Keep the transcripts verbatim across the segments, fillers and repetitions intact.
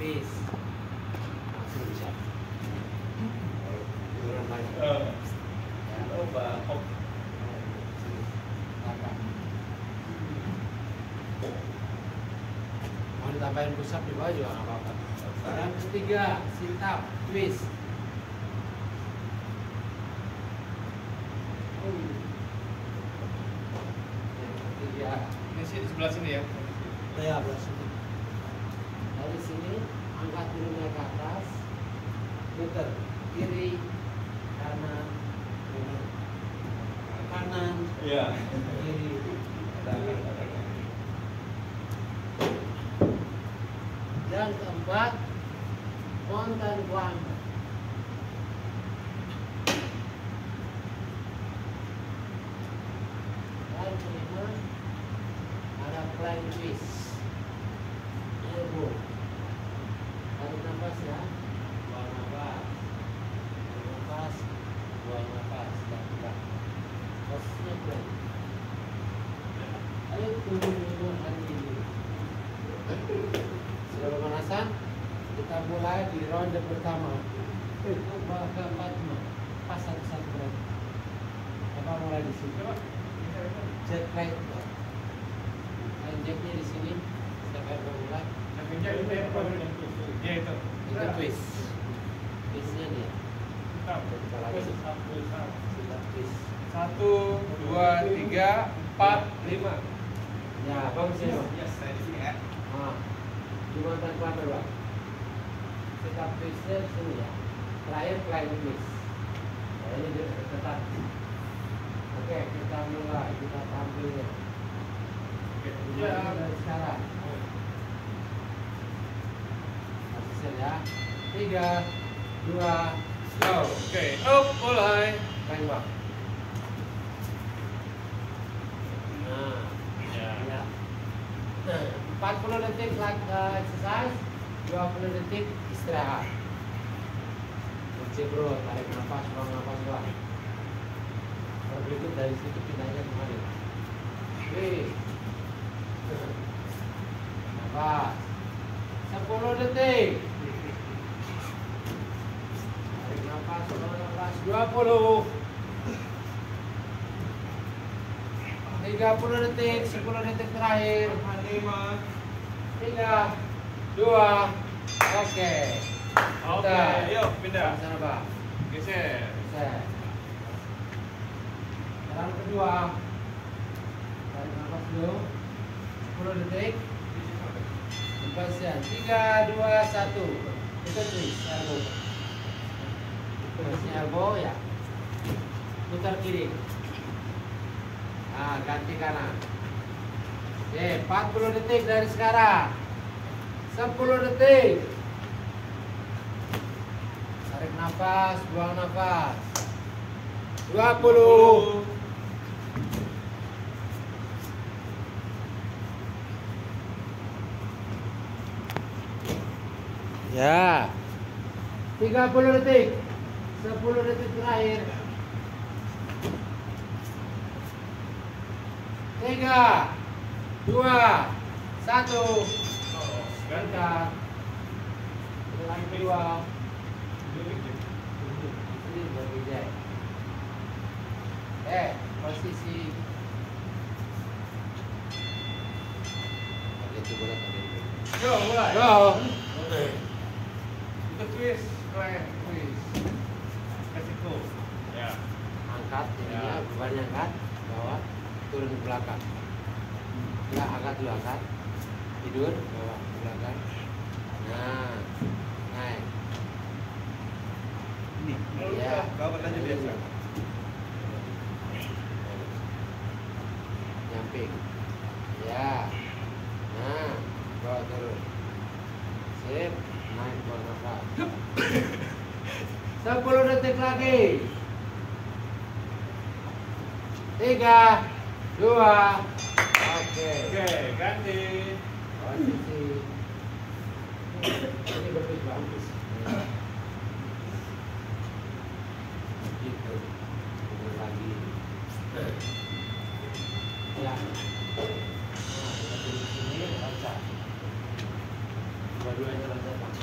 Peace. Langsung bisa. Kurang banyak. Eh, Ya. coba hop. Kakak. Mau ditambahin push up di bawah juga nggak apa-apa. Yang ketiga, sit up, twist. Yang ketiga, Ini sih di sebelah sini ya. ya belah sini. Dari sini angkat dirinya ke atas, putar kiri, kanan, kiri, kanan, Iya. kiri. Yang keempat, mountain climber. Yang kelima, ada plank twist. Elbow. Tarik nafas ya, buang nafas, tarik nafas, buang nafas, dan gerak. Posisinya plank. Ayo turun dulu hari ini. Sudah pemanasan? Kita mulai di ronde pertama. Eh, keempat cuma pas satu-satu berarti. Apa mulai di sini? Jet right. Injeknya di sini. Sampai mulai. Akhirnya itu ya, Pak. Dia itu. Itu twist. Twistnya dia. Kita lagi. Kita twist. Satu, dua, tiga, empat, lima. Ya, bagus ya. Bang? Yes, saya di sini ya. Ah, gimana tan climber bang? Kita twistnya di sini ya. Terakhir climb twist. Nah, ini dia tetap. Oke, kita mulai. Kita tampilnya. Ya. Mulai dari sekarang. Asisten ya. Tiga, dua, go. Oke, up, mulai. Climb bang. Nah, Ya. ya. empat puluh detik like, uh, exercise, dua puluh detik istirahat. Kecil bro, tarik nafas, buang nafas bang. Berikut dari situ pindahnya kemana? Wih. Nafas. sepuluh detik. Tarik nafas, buang nafas. dua puluh. tiga puluh detik, sepuluh detik terakhir. Lima. tiga, dua, oke. Oke, Udah. yuk pindah. Sana bang. Geser. Set. Jalan kedua. Tarik nafas dulu. sepuluh detik. Lepasan. tiga, dua, satu. Itu twist elbow. Twistnya elbow ya. Putar kiri. Nah, ganti kanan. Oke, empat puluh detik dari sekarang. sepuluh detik. Tarik nafas, buang nafas. dua puluh. Ya. tiga puluh detik. sepuluh detik terakhir. tiga, dua, satu. Angkat. Ulang kedua. Ini berbeda. Eh, posisi. Oke, itu boleh pakai. Yo, mulai. Go. Itu twist, climb, twist. Kasih go. Ya. Angkat ininya, Ya. bebannya angkat, bawah, turun ke belakang. Ya, angkat dulu, angkat. Tidur, bawah ke belakang. Nah, naik. Ini. Ya. Kau aja biasa. Nyamping. Ya. Nah, bawa turun. Sip, naik buang nafas. sepuluh detik lagi. Tiga, dua, oke. Oke, ganti. Posisi. Ini berbeda bagus. Gitu. Turun lagi. Ya. Nah, kita di sini loncat. Dua-duanya loncat bang.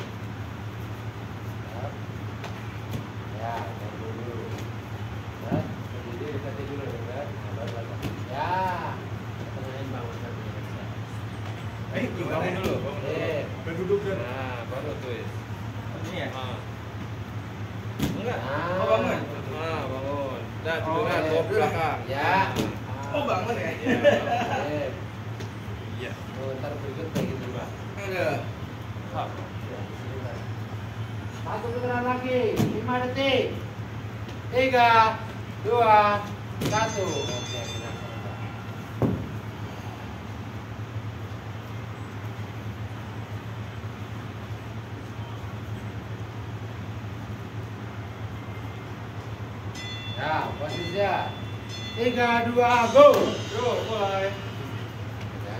Nah, baru twist. Ini ya? Ah. Enggak. Ah. Oh, bangun. Ah, bangun. Dah, tidurnya Oh, ke belakang. Ya. Oh, bangun ya? Ya. Oke. Iya. Oh, ntar berikut kayak gitu, Pak. Ada. Ya, sebentar. Satu putaran lagi, lima detik. Tiga, dua, satu. Oke, benar. Ya, posisinya. Tiga, dua, go. Yo, mulai. Ya.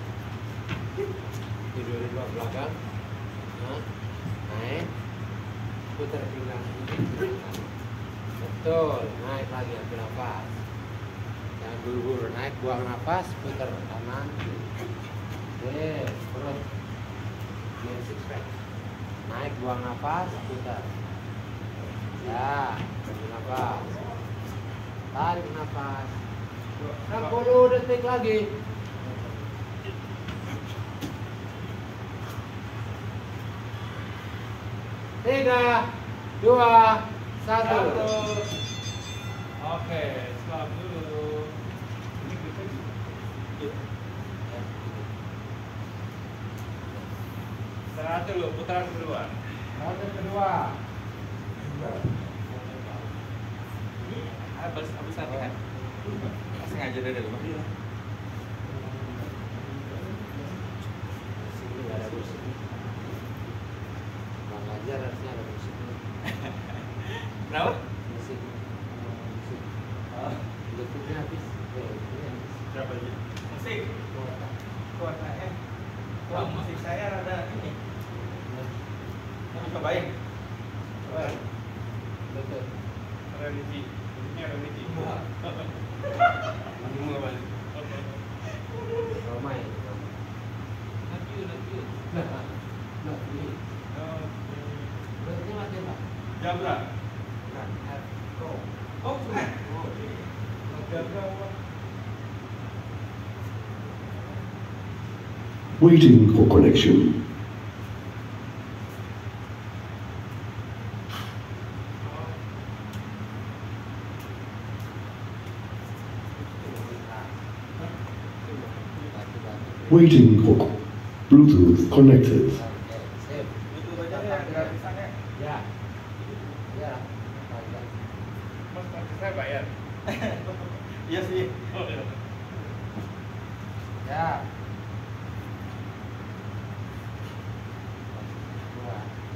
Tidur di luar belakang. Nah, naik. Putar pinggang kiri. Betul, naik lagi ambil nafas. Jangan buru-buru naik, buang nafas, putar kanan. Oke, perut. Biar six pack. Naik, buang nafas, putar. Ya, ambil nafas. Tarik nafas. enam puluh detik lagi. Tiga, dua, satu. Oke, stop dulu. Ini kita istirahat dulu, putaran kedua. Ronde kedua. Habis habis latihan. Sengaja dari rumah. Sini nggak ada musik. Bang Ajar harusnya ada musik. Kenapa? Musik. Musik. Oh, Bluetoothnya habis. Eh, ini habis. berapa aja? Musik. Kuota. Kuota eh. Wah, musik saya rada ini. Mau cobain? Cobain. Betul. Religi. Ini religi. Ini mau balik. Romai. Not you, not you. Nah, ini. Berarti mati Pak. Jam berapa? Nah, F, go. Oh, bukan. Oh, Jam berapa? Waiting for connection. Waiting for Bluetooth connected. Oke, sip. Itu aja ya, gratisannya. Ya. Ya. Bayar. Mas, nanti saya bayar. Iya sih. Oh, iya. Ya. Dua.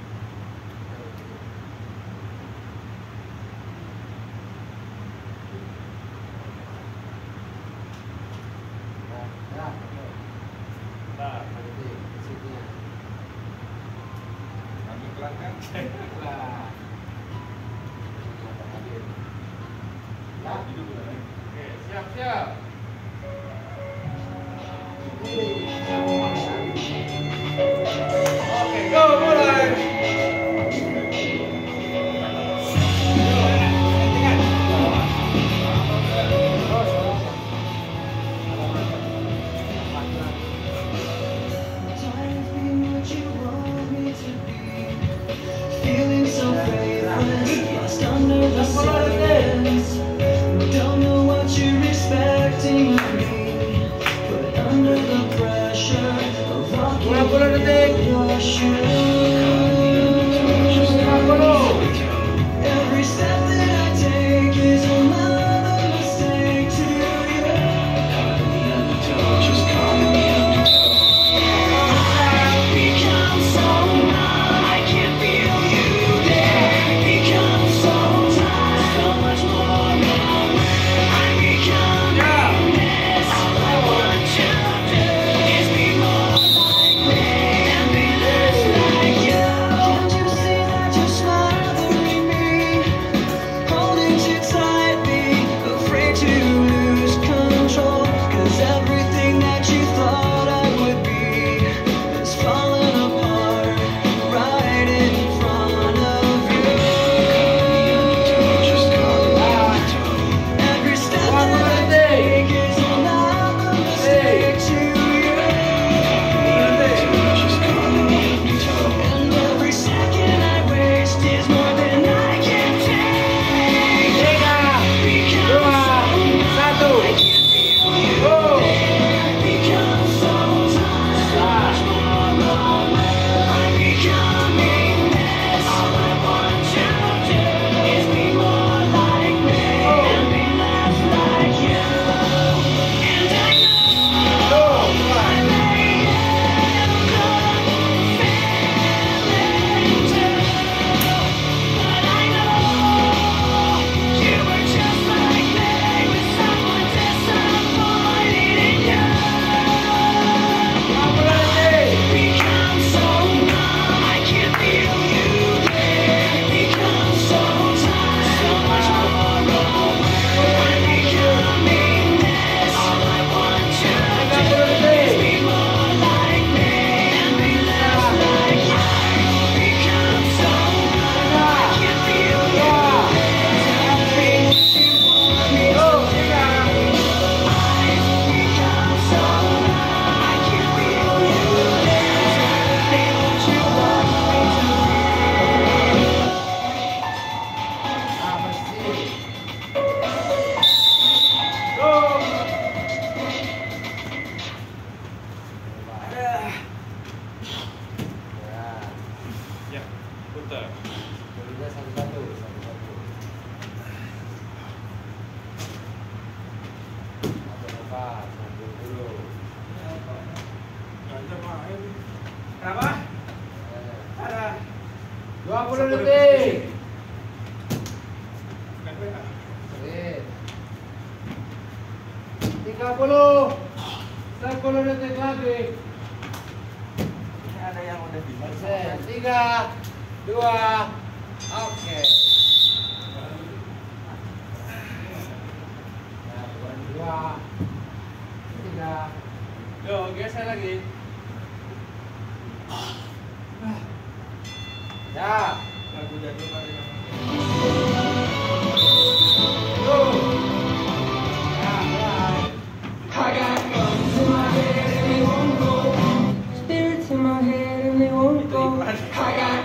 Ya, ya. Nah, Nanti musiknya. kami pelan kan? Wah. Mata hadir. Ya. Duduk dulu. Oke, siap, siap. Oke, go, mulai. Feeling so faithless, lost under the silence. Don't know what you're expecting of me, but under the pressure of walking in your shoes. Every step that I take is another mistake to you. Just caught in the undertow. I've become so numb, I can't feel you there. Become so tired, so much more wrong. I become this. All I want to do is be more like me and be less like Putar. Berinya satu-satu, satu-satu. Satu nafas, ambil dulu. Kenapa? Eh, Ada. dua puluh detik. Kenapa? Sip. tiga puluh. sepuluh detik lagi. Ini ada yang udah di Persen. tiga, dua, oke. Nah, dua, tiga. Yo, geser lagi. Ya. Lagu jadul ada yang Tuh. Ya, mulai. I got guns in my head and they won't go. Spirits in my head and they won't go. I got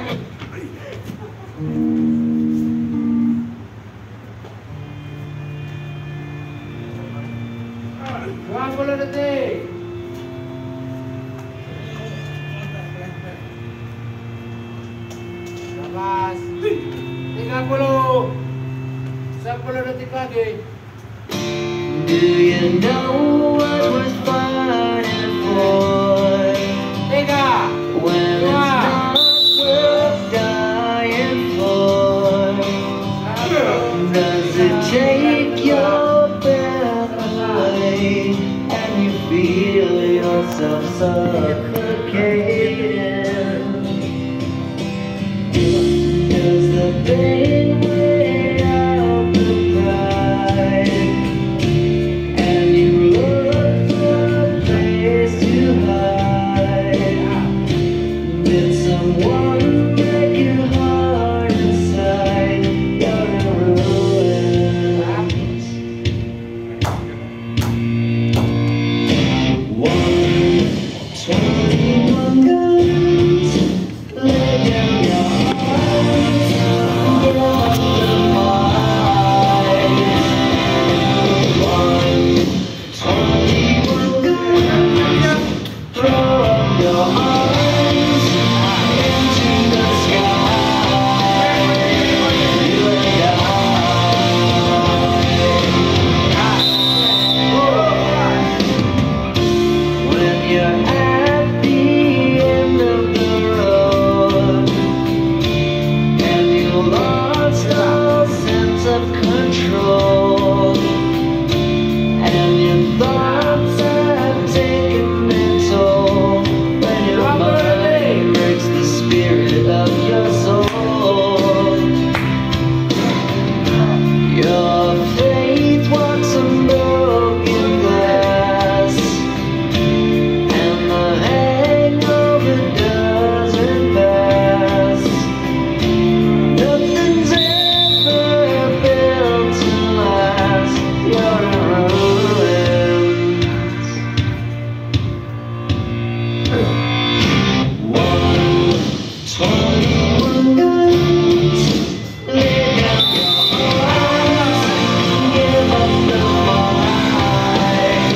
dua puluh detik. Nafas. tiga puluh. sepuluh detik lagi. Do you know what we're fighting for? Tiga. When it's not worth dying for. Does it take your breath away and you feel yourself suffocating? Does the pain weigh out the pride and you look for a place to hide? Did someone break your heart inside? You're in ruins. One, twenty-one guns. Lay down your arms. Give up the fight. One, twenty-one guns. Throw up your arms into the sky. You and I. When you're at the end of the road and you lost all sense of control and your thoughts have taken their toll, when your mind breaks the spirit of your soul, your faith walks on broken glass and the hangover doesn't pass. Nothing's ever built to last. You're in ruins. One, twenty-one guns. Lay down your arms. Give up the fight.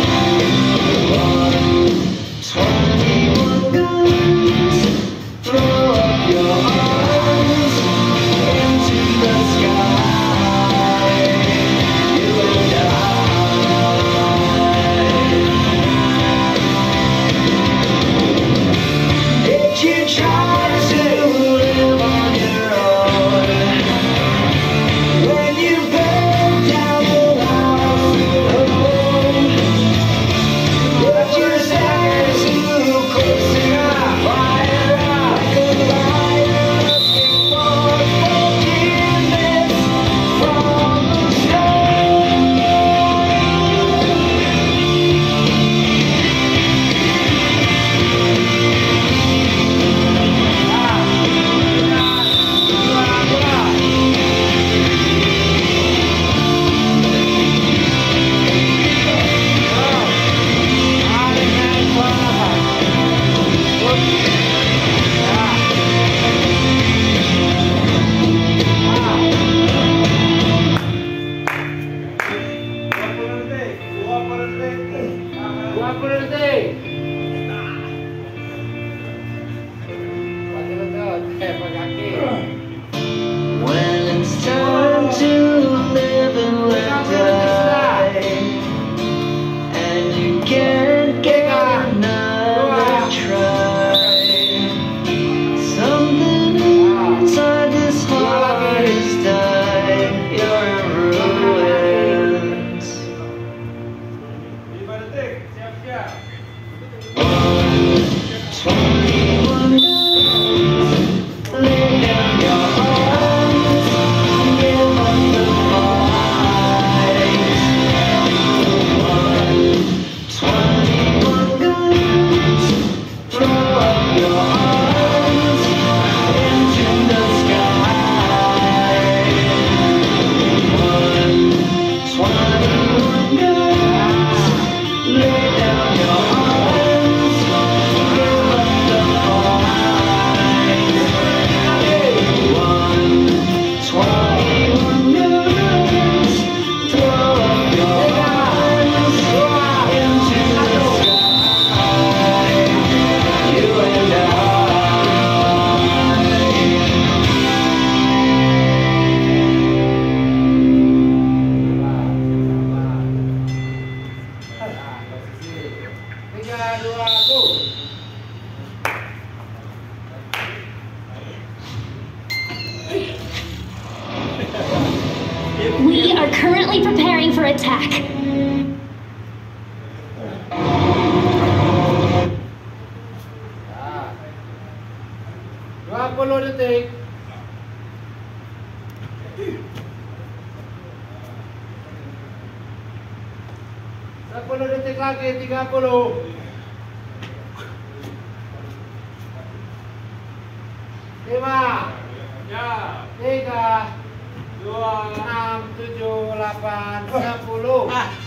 One, twenty-one guns. Throw up your arms into the sky. You and I. Did you try to live on your own? When you burned down the house alone, put your stairs too close to the fire, like a liar looking for forgiveness from the stone. dua puluh detik. Betul-betul. Eh, pakai kaki. enemy are currently preparing for attack. Ya. dua puluh detik. sepuluh detik lagi, tiga puluh. lima, Ya. tiga, Dua. enam, tujuh, delapan, sepuluh. Ah.